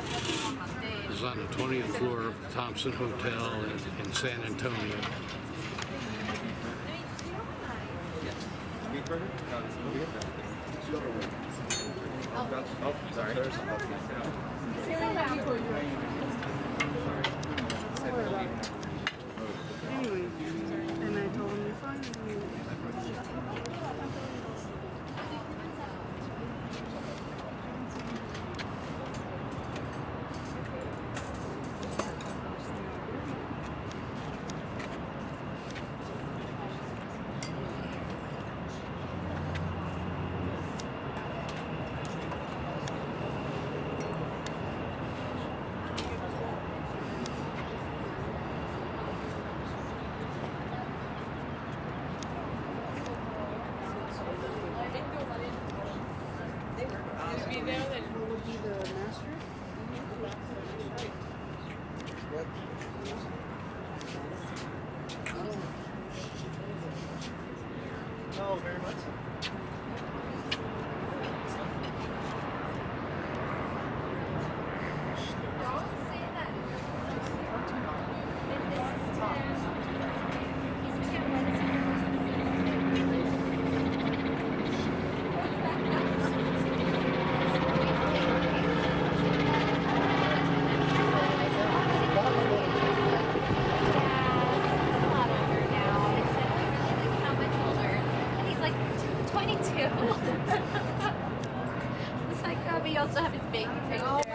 This is on the 20th floor of the Thompson Hotel in San Antonio. Oh, sorry. Anyway, and I told him you're fine. What would be the master? Oh, very much. It's like, but you also have his baby face.